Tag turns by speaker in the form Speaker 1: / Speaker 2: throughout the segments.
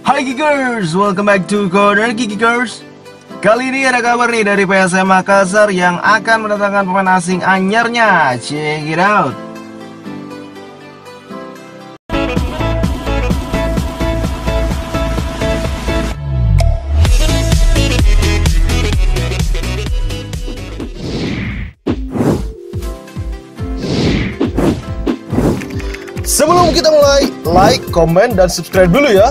Speaker 1: Hai Geekers, welcome back to Corner Geekers. Kali ini ada kabar nih dari PSM Makassar yang akan mendatangkan pemain asing anyarnya. Check it out. Sebelum kita mulai, like, komen, dan subscribe dulu ya.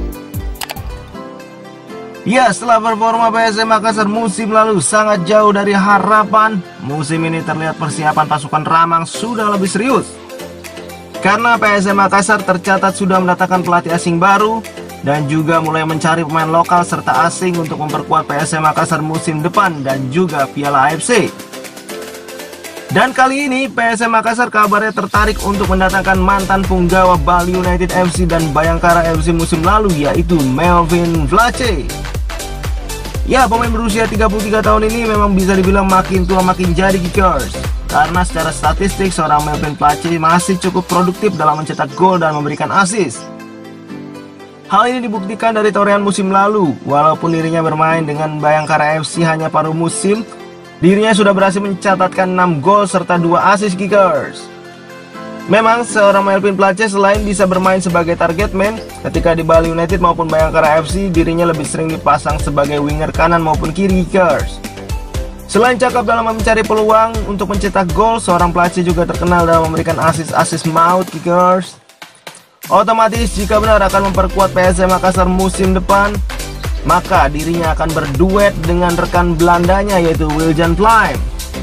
Speaker 1: Ya, setelah performa PSM Makassar musim lalu sangat jauh dari harapan, musim ini terlihat persiapan pasukan Ramang sudah lebih serius. Karena PSM Makassar tercatat sudah mendatangkan pelatih asing baru dan juga mulai mencari pemain lokal serta asing untuk memperkuat PSM Makassar musim depan dan juga Piala AFC. Dan kali ini PSM Makassar kabarnya tertarik untuk mendatangkan mantan punggawa Bali United FC dan Bayangkara FC musim lalu, yaitu Melvin Vlace. Ya, pemain berusia 33 tahun ini memang bisa dibilang makin tua makin jadi Geekers. Karena secara statistik seorang Melvin Vlace masih cukup produktif dalam mencetak gol dan memberikan assist. Hal ini dibuktikan dari torehan musim lalu. Walaupun dirinya bermain dengan Bayangkara FC hanya paruh musim, dirinya sudah berhasil mencatatkan 6 gol serta 2 assist Geekers. Memang seorang Melvin Vlace selain bisa bermain sebagai target man, ketika di Bali United maupun Bayangkara FC dirinya lebih sering dipasang sebagai winger kanan maupun kiri Geekers. Selain cakap dalam mencari peluang untuk mencetak gol, seorang Vlace juga terkenal dalam memberikan assist maut Geekers. Otomatis jika benar akan memperkuat PSM Makassar musim depan, maka dirinya akan berduet dengan rekan Belandanya yaitu Wiljan Pluim.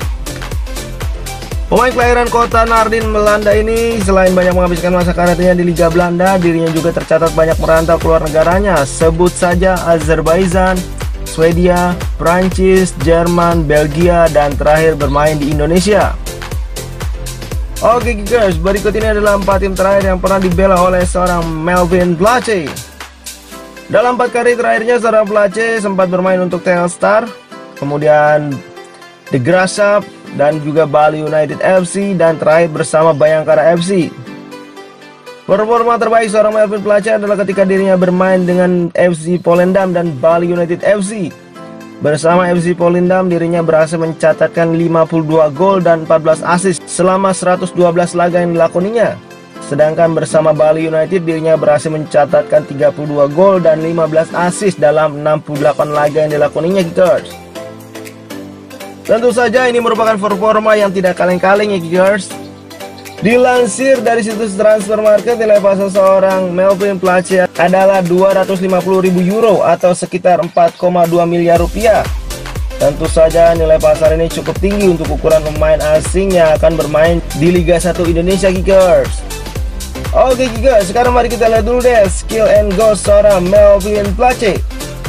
Speaker 1: Pemain kelahiran kota Naarden, Belanda ini selain banyak menghabiskan masa karirnya di Liga Belanda, dirinya juga tercatat banyak merantau keluar negaranya. Sebut saja Azerbaijan, Swedia, Prancis, Jerman, Belgia, dan terakhir bermain di Indonesia. Oke guys, berikut ini adalah 4 tim terakhir yang pernah dibela oleh seorang Melvin Vlace. Dalam 4 kali terakhirnya seorang Vlace sempat bermain untuk Telstar, kemudian The Grasshoppers, dan juga Bali United FC, dan terakhir bersama Bayangkara FC. Performa terbaik seorang Melvin Vlace adalah ketika dirinya bermain dengan FC Volendam dan Bali United FC. Bersama FC Volendam dirinya berhasil mencatatkan 52 gol dan 14 assist selama 112 laga yang dilakoninya. Sedangkan bersama Bali United dirinya berhasil mencatatkan 32 gol dan 15 assist dalam 68 laga yang dilakoninya Geekers. Tentu saja ini merupakan performa yang tidak kaleng-kaleng ya Geekers. Dilansir dari situs transfer market, nilai pasar seorang Melvin Vlace adalah 250.000 euro atau sekitar 4,2 miliar rupiah. Tentu saja nilai pasar ini cukup tinggi untuk ukuran pemain asing yang akan bermain di Liga 1 Indonesia Geekers. Oke Geekers, sekarang mari kita lihat dulu deh skill and goal seorang Melvin Vlace.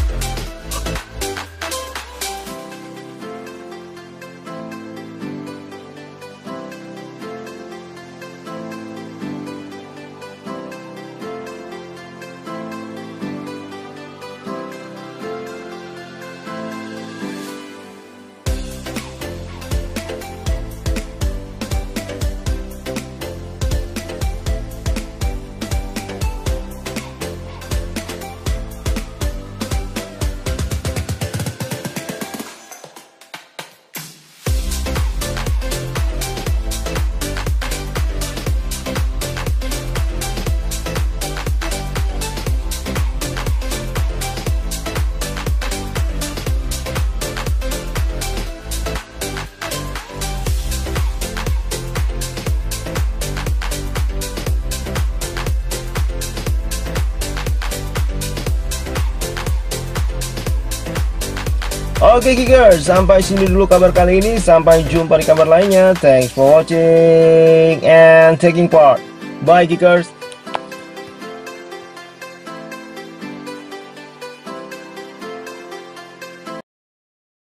Speaker 1: Oke Geekers, sampai sini dulu kabar kali ini. Sampai jumpa di kabar lainnya. Thanks for watching and taking part. Bye Geekers.